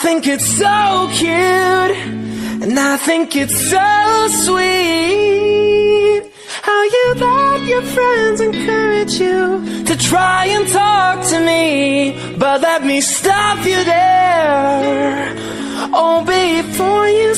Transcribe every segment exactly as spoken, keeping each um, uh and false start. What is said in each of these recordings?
think it's so cute, and I think it's so sweet how you let your friends encourage you to try and talk to me. But let me stop you there, oh, before you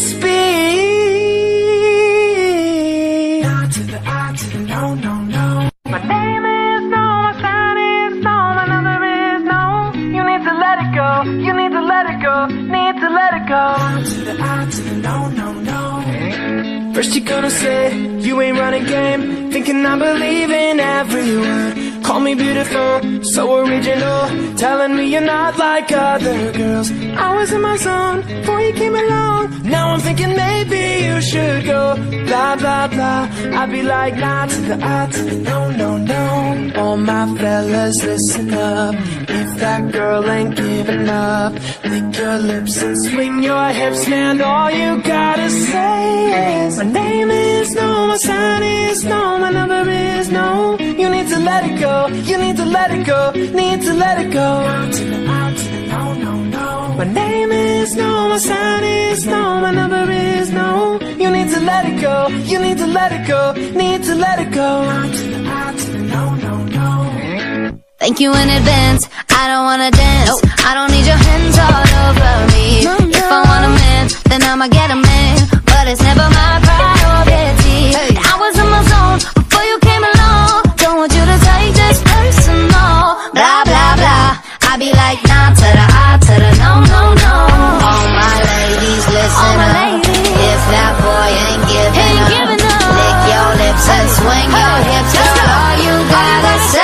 speak. Not to the I to the no, no, no. My name is no, my sign is no, my number is no. You need to let it go, you need to let it go, need to let it go. Not to the I to the no, no, no. First you're gonna say you ain't running game, thinking I believe in every word. Call me beautiful, so original, telling me you're not like other girls. I was in my zone before you came along. Now I'm thinking maybe you should go. Blah, blah, blah. I'd be like, nah to the I to the no, no, no. All my fellas, listen up. If that girl ain't giving up, lick your lips and swing your hips, man. All you gotta say is, my name is no, my sign is no, my number is no. You need to let it go, you need to let it go, need to let it go. Out to the out to the no, no, no. My name is no, my sign is no, my number is no. You need to let it go, you need to let it go, need to let it go. Out to the out to the no, no, no. Thank you in advance, I don't wanna dance, nope. I don't need your hands all over me, no, no. If I want a man, then I'ma get a man, but it's never my priority. Hey. I was in my zone before you came along, don't want you to take this personal. Blah, blah, blah, I be like nah to the I to the no, no, no. All my ladies, listen all my up, ladies. If that boy ain't giving, ain't up, giving up, lick your lips and swing hey. Your hips, girl, all you gotta say.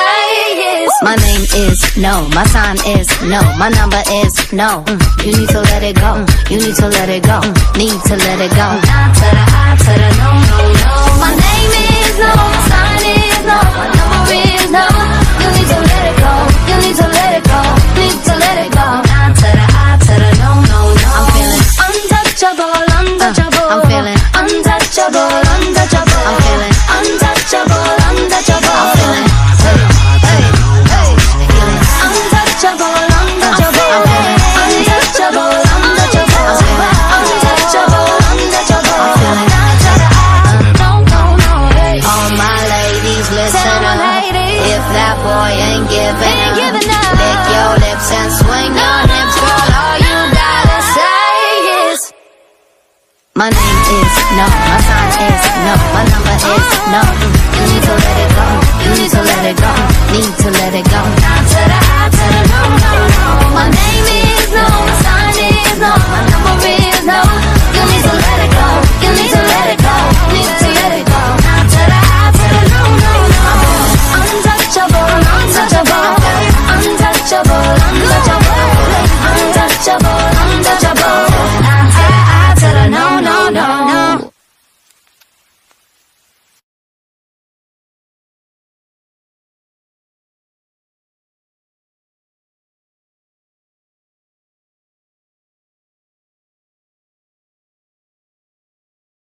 My name is no, my sign is no, my number is no. Mm. You need to let it go, mm. You need to let it go, mm. Need to let it go. Nah to the I to the no, no, no. My name is no, my sign is no, my number is no. You need to let it go, you need to let it go, need to let it go. Nah to the I to the no, no, no. I'm feeling untouchable, untouchable. Uh, I'm feeling untouchable, untouchable. I'm feeling untouchable, untouchable. I'm feeling my name is no, my sign is no, my number is no. You need to let it go.